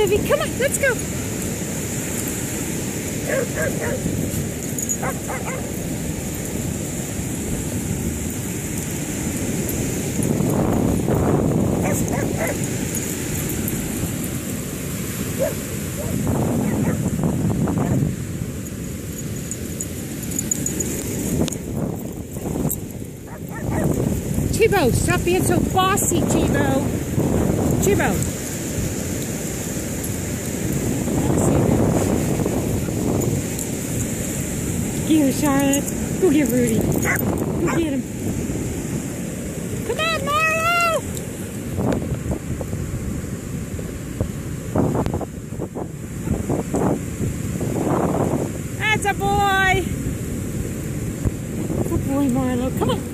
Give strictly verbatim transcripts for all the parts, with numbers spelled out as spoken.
Vivi. Come on, let's go. Chibo, stop being so bossy, Chibo. Chibo. Get her, Charlotte. Go get Rudy. Go get him. Come on, Marlo! That's a boy. Good boy, Marlo. Come on.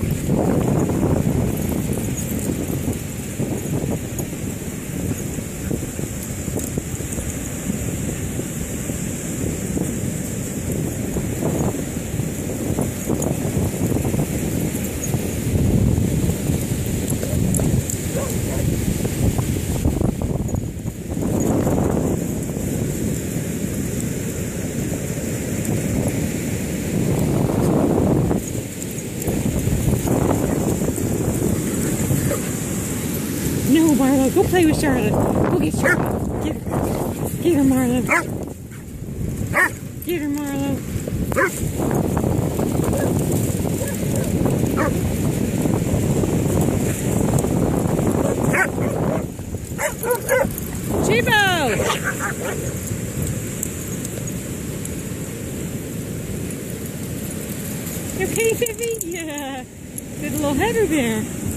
No, Marlo, go play with Charlotte. Go get Charlotte. Get her. Get her, Marlo. Get her, Marlo. Chibo! You okay, Vivi? Yeah. Good little header there.